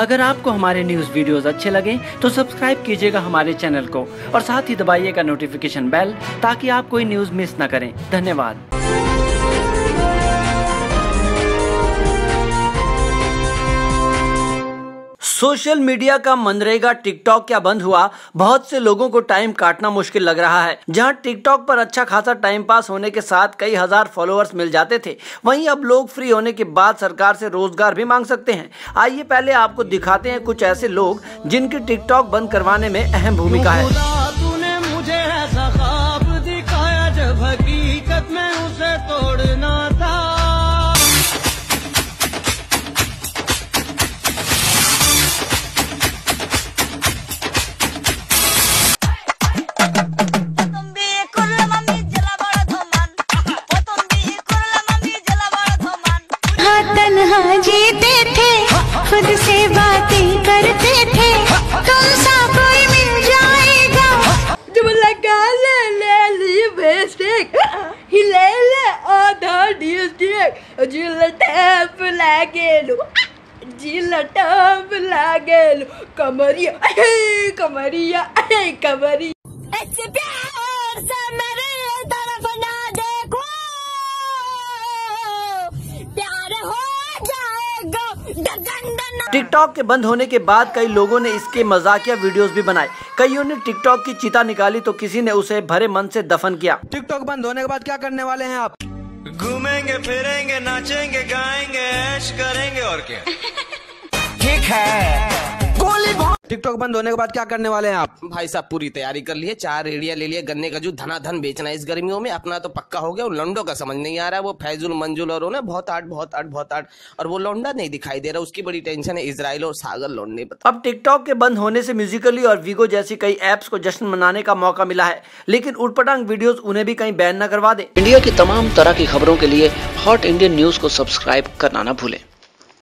अगर आपको हमारे न्यूज़ वीडियोस अच्छे लगे तो सब्सक्राइब कीजिएगा हमारे चैनल को और साथ ही दबाइएगा नोटिफिकेशन बेल ताकि आप कोई न्यूज़ मिस न करें। धन्यवाद। सोशल मीडिया का मनरेगा टिकटॉक क्या बंद हुआ? बहुत से लोगों को टाइम काटना मुश्किल लग रहा है। जहां टिकटॉक पर अच्छा खासा टाइम पास होने के साथ कई हजार फॉलोअर्स मिल जाते थे, वहीं अब लोग फ्री होने के बाद सरकार से रोजगार भी मांग सकते हैं। आइए पहले आपको दिखाते हैं कुछ ऐसे लोग जिनकी टिकटॉक बंद करवाने में अहम भूमिका है। तूने मुझे ऐसा ख्वाब दिखाया जब हकीकत में उसे तोड़ना था। तन्हा जीते थे, खुद से बातें करते थे, तुम सा कोई मिल जाएगा। जब लगा ले बेस्टिक ही ले आधा डिस्ट्रिक्ट जिला टैप लागेलो कमरिया कमरिया कमरिया ऐसे प्यार से मेरे तरफ ना देखो, प्यार हो टिकटॉक के बंद होने के बाद कई लोगों ने इसके मजाकिया वीडियोस भी बनाए। कईयों ने टिकटॉक की चिता निकाली तो किसी ने उसे भरे मन से दफन किया। टिकटॉक बंद होने के बाद क्या करने वाले हैं आप? घूमेंगे फिरेंगे नाचेंगे गाएंगे ऐश करेंगे और क्या। ठीक है। टिकटॉक बंद होने के बाद क्या करने वाले हैं आप? भाई साहब पूरी तैयारी कर लिए, 4 रेडिया ले लिए, गन्ने का जूस धनाधन बेचना है इस गर्मियों में। अपना तो पक्का हो गया, उन लौंडों का समझ नहीं आ रहा है। वो फैजुल मंजुल और ना बहुत आठ और वो लौंडा नहीं दिखाई दे रहा। उसकी बड़ी टेंशन है इजराइल और सागर लौंडने पर। अब टिकटॉक के बंद होने से म्यूजिकली और वीगो जैसी कई ऐप्स को जश्न मनाने का मौका मिला है, लेकिन उटपटांग वीडियोस उन्हें भी कहीं बैन न करवा दे। इंडिया की तमाम तरह की खबरों के लिए हॉट इंडियन न्यूज को सब्सक्राइब करना न भूलें।